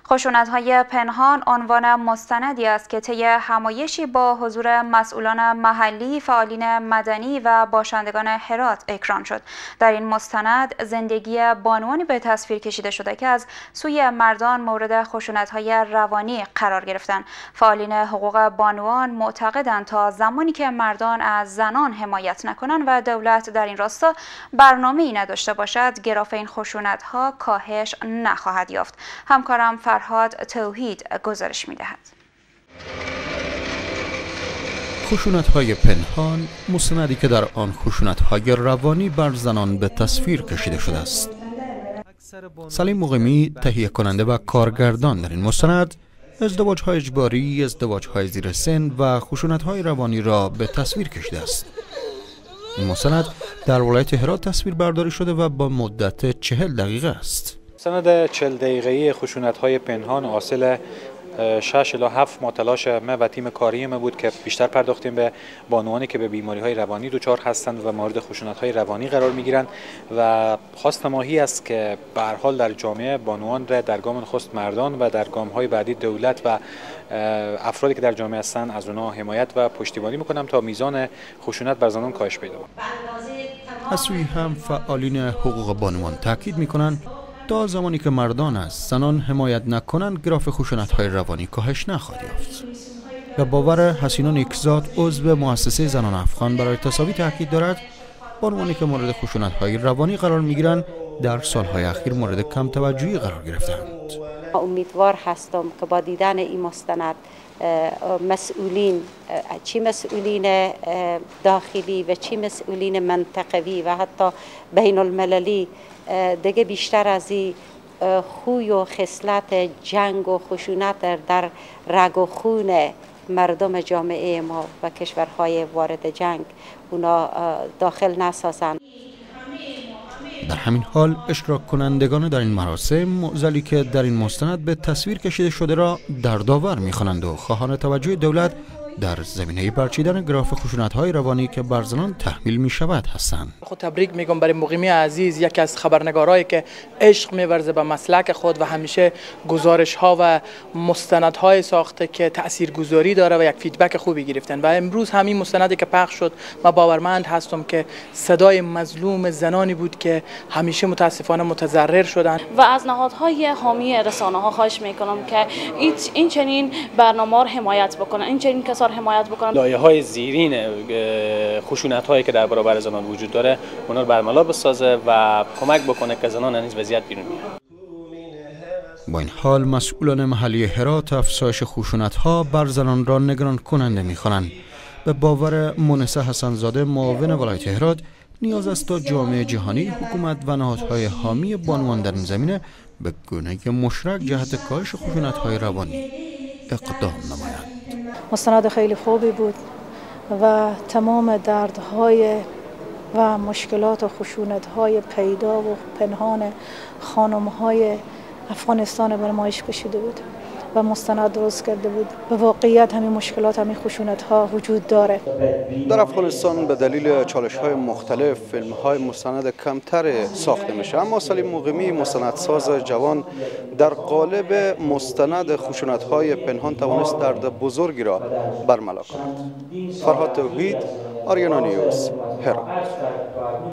خشونت‌های پنهان عنوان مستندی است که طی همایشی با حضور مسئولان محلی، فعالین مدنی و باشندگان هرات اکران شد. در این مستند زندگی بانوانی به تصویر کشیده شده که از سوی مردان مورد خشونت‌های روانی قرار گرفتند. فعالین حقوق بانوان معتقدند تا زمانی که مردان از زنان حمایت نکنند و دولت در این راستا برنامه‌ای نداشته باشد، گراف این خشونت‌ها کاهش نخواهد یافت. همکارم فرهاد توحید گزارش می‌دهد. خشونت‌های پنهان، مستندی که در آن خشونت‌های روانی بر زنان به تصویر کشیده شده است. سلیم مقیمی، تهیه کننده و کارگردان در این مستند، ازدواج‌های اجباری، ازدواج‌های زیر سن و خشونت‌های روانی را به تصویر کشیده است. این مستند در ولایت هرات تصویر برداری شده و با مدت 40 دقیقه است. مستند 40 دقیقه‌ای خشونت‌های پنهان حاصل 6 الی 7 ماه تلاش ما و تیم کاری ما بود که بیشتر پرداختیم به بانوانی که به بیماری‌های روانی دچار هستند و مورد خشونت‌های روانی قرار می‌گیرند و خواست ماهی است که به هر حال در جامعه بانوان را در گام نخست مردان و در گام‌های بعدی دولت و افرادی که در جامعه هستند از اونها حمایت و پشتیبانی می‌کنم تا میزان خشونت بر زنان کاهش پیدا کند. از سوی هم فعالین حقوق بانوان تاکید می‌کنند تا زمانی که مردان از زنان حمایت نکنند، گراف خشونت‌های روانی کاهش نخواهد یافت. به باور حسینا نیکزاد، عضو مؤسسه زنان افغان برای تساوی تاکید دارد بانوانی که مورد خشونت‌های روانی قرار می‌گیرند در سال‌های اخیر مورد کم توجهی قرار گرفتند. امیدوار هستم که با دیدن این مستند مسئولین، چی مسئولین داخلی و چی مسئولین منطقوی و حتی بین المللی دیگه بیشتر از این خوی و خصلت جنگ و خشونت در رگ و خون مردم جامعه ما و کشورهای وارد جنگ اونا داخل نسازند. در همین حال اشتراک کنندگان در این مراسم معضلی که در این مستند به تصویر کشیده شده را دردآور می‌خوانند و خواهان توجه دولت در زمینه برچیدن گراف خشونت‌های روانی که بر زنان تحمیل می‌شود هستند. خود تبریک میگم برای مقیمی عزیز، یکی از خبرنگارایی که عشق می‌ورزه به مسلک خود و همیشه گزارش‌ها و مستندهای ساخته که تاثیرگذاری داره و یک فیدبک خوبی گرفتن و امروز همین مستندی که پخش شد من باورمند هستم که صدای مظلوم زنانی بود که همیشه متاسفانه متضرر شدند و از نهادهای حامی رسانه‌ها خواهش می‌کنم که این چنین برنامه‌ها را حمایت بکنن، این چنین کسان حمایت بکنن. لایه‌های زیرین خشونت‌هایی که در برابر زنان وجود داره اونا رو برملا بسازه و کمک بکنه که زنان از این وضعیت بیرون بیان. با این حال مسئولان محلی هرات افزایش خشونت‌ها بر زنان را نگران کننده می‌خوانند. به باور مونسه حسن‌زاده، معاون ولایت هرات، نیاز است تا جامعه جهانی، حکومت و نهادهای حامی بانوان در این زمینه به گونه‌ای مشترک جهت کاهش خشونت‌های روانی اقدام نمایند. مستند خیلی خوبی بود و تمام دردهای و مشکلات و خشونت‌های پیدا و پنهان خانم‌های افغانستان به نمایش کشیده بود و مستند درست کرده بود. به واقعیت همین مشکلات، همین خشونت‌ها وجود داره. در افغانستان به دلیل چالش‌های مختلف فیلم‌های مستند کمتر ساخته میشه، اما سلیم مقیمی مستندساز جوان در قالب مستند خشونت‌های پنهان توانست درد بزرگی را برملا کند. فرهاد توحید، آریانا نیوز، هرات.